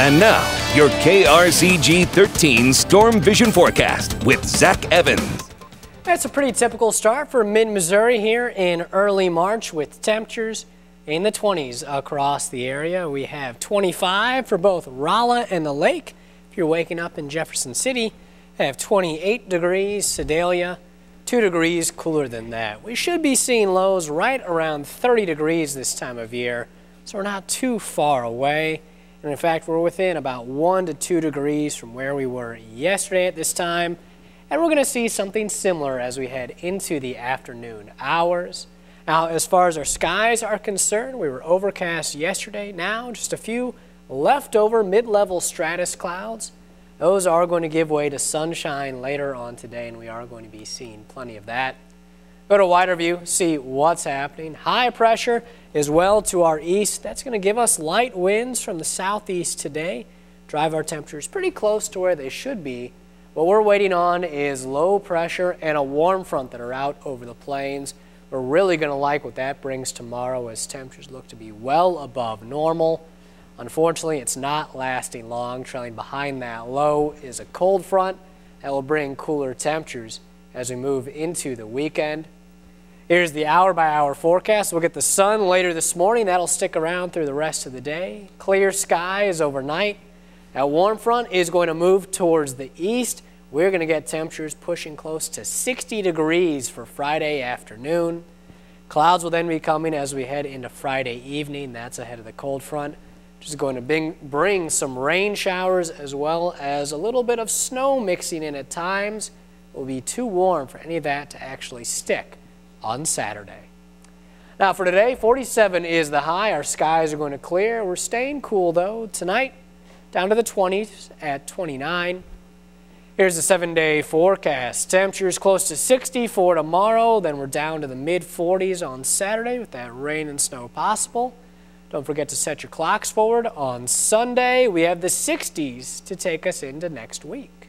And now, your KRCG 13 Storm Vision Forecast with Zac Evans. That's a pretty typical start for mid-Missouri here in early March with temperatures in the 20s across the area. We have 25 for both Rolla and the lake. If you're waking up in Jefferson City, have 28 degrees, Sedalia, 2 degrees cooler than that. We should be seeing lows right around 30 degrees this time of year, so we're not too far away. And in fact, we're within about 1 to 2 degrees from where we were yesterday at this time. And we're going to see something similar as we head into the afternoon hours. Now, as far as our skies are concerned, we were overcast yesterday. Now, just a few leftover mid-level stratus clouds. Those are going to give way to sunshine later on today, and we are going to be seeing plenty of that. Go to a wider view, see what's happening. High pressure as well to our east. That's going to give us light winds from the southeast today. Drive our temperatures pretty close to where they should be. What we're waiting on is low pressure and a warm front that are out over the plains. We're really going to like what that brings tomorrow as temperatures look to be well above normal. Unfortunately, it's not lasting long. Trailing behind that low is a cold front that will bring cooler temperatures as we move into the weekend. Here's the hour-by-hour forecast. We'll get the sun later this morning. That'll stick around through the rest of the day. Clear skies overnight. That warm front is going to move towards the east. We're going to get temperatures pushing close to 60 degrees for Friday afternoon. Clouds will then be coming as we head into Friday evening. That's ahead of the cold front, which is going to bring some rain showers as well as a little bit of snow mixing in at times. It will be too warm for any of that to actually stick on Saturday. Now for today, 47 is the high. Our skies are going to clear. We're staying cool though. Tonight, down to the 20s at 29. Here's the 7-day forecast. Temperatures close to 60 for tomorrow. Then we're down to the mid-40s on Saturday with that rain and snow possible. Don't forget to set your clocks forward. On Sunday, we have the 60s to take us into next week.